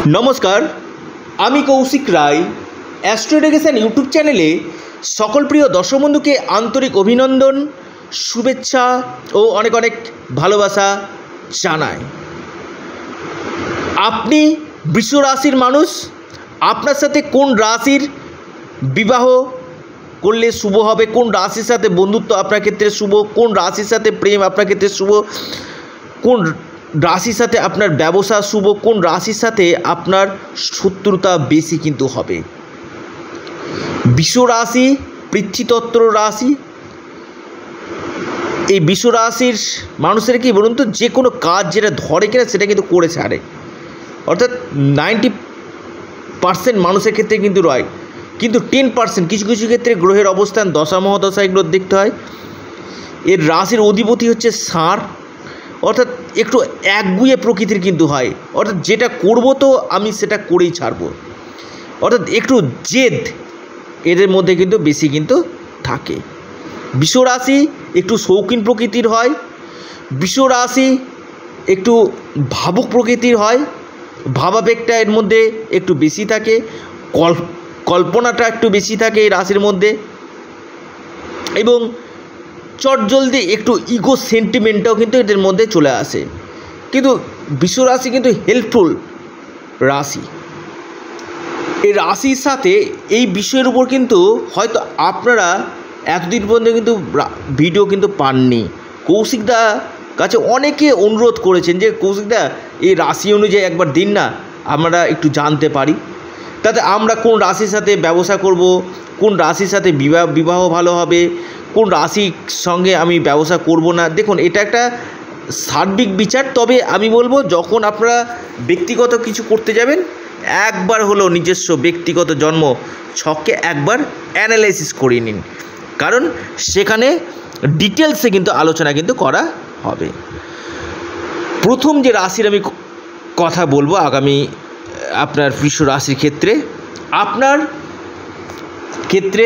नमस्कार आमी Kaushik Roy astro education YouTube चैनेले सकल प्रिय दर्शक बंधु के आंतरिक अभिनंदन शुभेच्छा और अनेक अनेक भालोबासा जानाई। आपनी वृष राशिर मानुष आपनार साथे कोन राशिर विवाह करले शुभ होबे, कोन राशिर साथे बंधुत्व आपनार क्षेत्रे शुभ, कोन राशिर साथे प्रेम आपनार क्षेत्रे शुभ, कोन राशिर साथे आपनार व्यवसा शुभ, कोन राशिर साथे आपनार शत्रुता बेशी किन्तु होबे। विष राशि पृथ्वीतत्त्र राशि, এই বিষ রাশির মানুষের কি বলুন তো, যে কোনো কাজ যেটা ধরে কিনা সেটা কিন্তু করে ছাড়ে, অর্থাৎ 90% মানুষের ক্ষেত্রে কিন্তু রয়, কিন্তু 10% কিছু কিছু ক্ষেত্রে গ্রহের অবস্থান দশা মহাদশা এগুলো দেখতে হয়। এর রাশির অধিপতি হচ্ছে ষাঁড়, অর্থাৎ একটু একগুঁয়ে প্রকৃতির কিন্তু হয়, অর্থাৎ যেটা করব তো আমি সেটা করেই ছাড়বো, অর্থাৎ একটু জেদ এদের মধ্যে কিন্তু বেশি কিন্তু থাকে। বিষ রাশি একটু শৌখিন প্রকৃতির হয়, বিষ রাশি একটু ভাবুক প্রকৃতির হয়, ভাবাবেগটা এর মধ্যে একটু বেশি থাকে, কল্পনাটা একটু বেশি থাকে এই রাশির মধ্যে, এবং চটজলদি একটু ইগো সেন্টিমেন্টটাও কিন্তু এদের মধ্যে চলে আসে। কিন্তু বিষ রাশি কিন্তু হেল্পফুল রাশি। এই রাশির সাথে এই বিষয়ের উপর কিন্তু হয়তো আপনারা এতদিন পর্যন্ত কিন্তু ভিডিও কিন্তু পাননি। কৌশিকদা কাছে অনেকে অনুরোধ করেছেন যে কৌশিকদা এই রাশি অনুযায়ী একবার দিন না, আমরা একটু জানতে পারি, তাতে আমরা কোন রাশির সাথে ব্যবসা করব, কোন রাশির সাথে বিবাহ ভালো হবে, কোন রাশির সঙ্গে আমি ব্যবসা করব না। দেখুন, এটা একটা সার্বিক বিচার, তবে আমি বলবো যখন আপনারা ব্যক্তিগত কিছু করতে যাবেন একবার হলো নিজস্ব ব্যক্তিগত জন্ম ছককে একবার অ্যানালাইসিস করে নিন, কারণ সেখানে ডিটেলসে কিন্তু আলোচনা কিন্তু করা হবে। প্রথম যে রাশির আমি কথা বলবো আগামী আপনার বৃষ রাশির ক্ষেত্রে, আপনার ক্ষেত্রে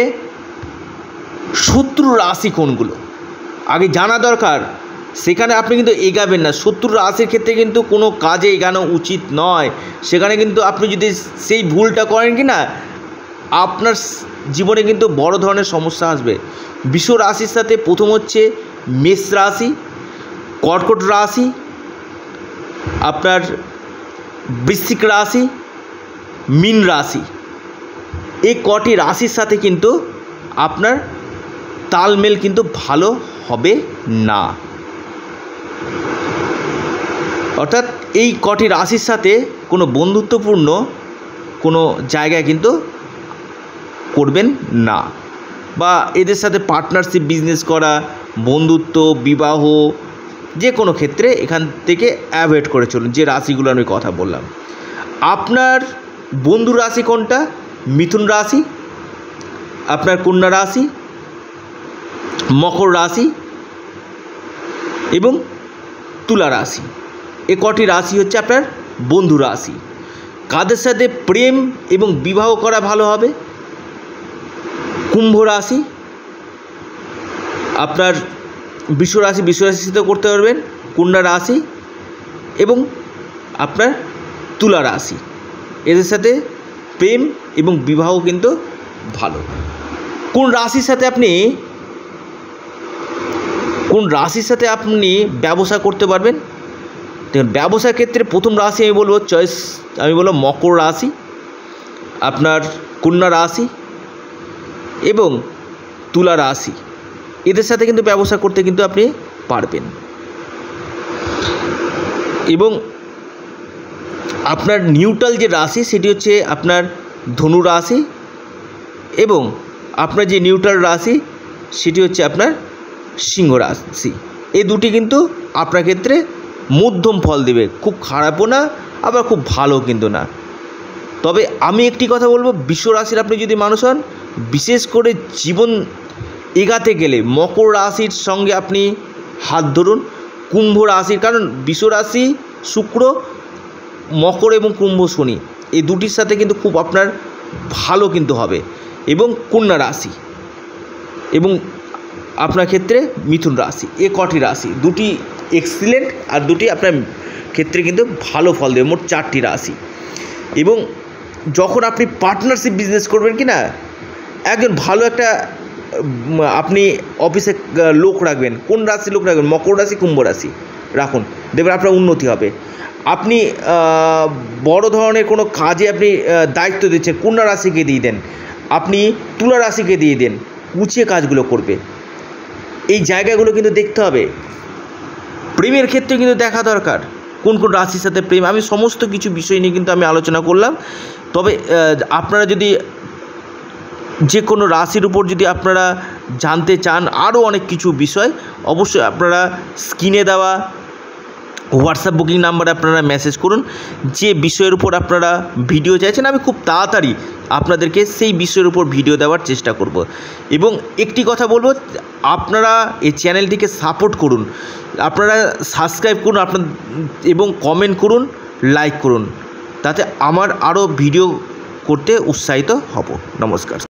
শত্রু রাশি কোনগুলো আগে জানা দরকার, সেখানে আপনি কিন্তু এগাবেন না। শত্রু রাশির ক্ষেত্রে কিন্তু কোনো কাজে এগানো উচিত নয়, সেখানে কিন্তু আপনি যদি সেই ভুলটা করেন কি না, আপনার জীবনে কিন্তু বড় ধরনের সমস্যা আসবে। বৃষ রাশির সাথে প্রথম হচ্ছে মেষ রাশি, কর্কট রাশি, আপনার বৃশ্চিক রাশি, মীন রাশি, এই কটি রাশির সাথে কিন্তু আপনার তালমেল কিন্তু ভালো হবে না, অর্থাৎ এই কটি রাশির সাথে কোনো বন্ধুত্বপূর্ণ কোনো জায়গায় কিন্তু করবেন না, বা এদের সাথে পার্টনারশিপ বিজনেস করা, বন্ধুত্ব, বিবাহ, যে কোনো ক্ষেত্রে এখান থেকে অ্যাভয়েড করে চলুন। যে রাশিগুলো আমি কথা বললাম, আপনার বন্ধু রাশি কোনটা? মিথুন রাশি, আপনার কন্যা রাশি, মকর রাশি এবং তুলা রাশি, এ কটি রাশি হচ্ছে আপনার বন্ধু রাশি। কাদের সাথে প্রেম এবং বিবাহ করা ভালো হবে? কুম্ভ রাশি, আপনার বৃষ রাশির সাথে করতে পারবেন, কন্যা রাশি এবং আপনার তুলা রাশি, এদের সাথে প্রেম এবং বিবাহ কিন্তু ভালো। কোন রাশির সাথে আপনি ব্যবসা করতে পারবেন? দেখুন, ব্যবসার ক্ষেত্রে প্রথম রাশি আমি বলবো মকর রাশি, আপনার কন্যা রাশি এবং তুলা রাশি, এদের সাথে কিন্তু ব্যবসা করতে কিন্তু আপনি পারবেন। এবং আপনার নিউট্রাল যে রাশি সেটি হচ্ছে আপনার ধনু রাশি, এবং আপনার যে নিউট্রাল রাশি সেটি হচ্ছে আপনার সিংহ রাশি। এই দুটি কিন্তু আপনার ক্ষেত্রে মধ্যম ফল দেবে, খুব খারাপও না আবার খুব ভালো কিন্তু না। তবে আমি একটি কথা বলবো, বৃষ রাশির আপনি যদি মানুষ হন, বিশেষ করে জীবন এগাতে গেলে মকর রাশির সঙ্গে আপনি হাত ধরুন, কুম্ভ রাশির, কারণ বৃষ রাশি শুক্র, মকর এবং কুম্ভ শনি, এই দুটির সাথে কিন্তু খুব আপনার ভালো কিন্তু হবে, এবং কন্যা রাশি এবং আপনার ক্ষেত্রে মিথুন রাশি, এ কটি রাশি দুটি এক্সিলেন্ট, আর দুটি আপনার ক্ষেত্রে কিন্তু ভালো ফল দেবে। মোট 4টি রাশি। এবং যখন আপনি পার্টনারশিপ বিজনেস করবেন কি না, একজন ভালো একটা আপনি অফিসে লোক রাখবেন। কোন রাশি লোক রাখবেন? মকর রাশি, কুম্ভ রাশি রাখুন, দেখবেন আপনার উন্নতি হবে। আপনি বড় ধরনের কোনো কাজে আপনি দায়িত্ব দিচ্ছেন, কন্যা রাশিকে দিয়ে দেন, আপনি তুলা রাশিকে দিয়ে দেন, গুছিয়ে কাজগুলো করবে। এই জায়গাগুলো কিন্তু দেখতে হবে। প্রেমের ক্ষেত্রে কিন্তু দেখা দরকার কোন কোন রাশির সাথে প্রেম। আমি সমস্ত কিছু বিষয় নিয়ে কিন্তু আমি আলোচনা করলাম। তবে আপনারা যদি যে কোনো রাশির উপর যদি আপনারা জানতে চান আরও অনেক কিছু বিষয়, অবশ্যই আপনারা স্ক্রিনে দেওয়া হোয়াটসঅ্যাপ বুকিং নাম্বারে আপনারা মেসেজ করুন। যে বিষয়ের উপর আপনারা ভিডিও চাইছেন আমি খুব তাড়াতাড়ি আপনাদেরকে সেই বিষয়ের উপর ভিডিও দেওয়ার চেষ্টা করব। এবং একটি কথা বলবো, আপনারা এই চ্যানেলটিকে সাপোর্ট করুন, আপনারা সাবস্ক্রাইব করুন আপনার এবং কমেন্ট করুন, লাইক করুন, তাতে আমার আরও ভিডিও করতে উৎসাহিত হব। নমস্কার।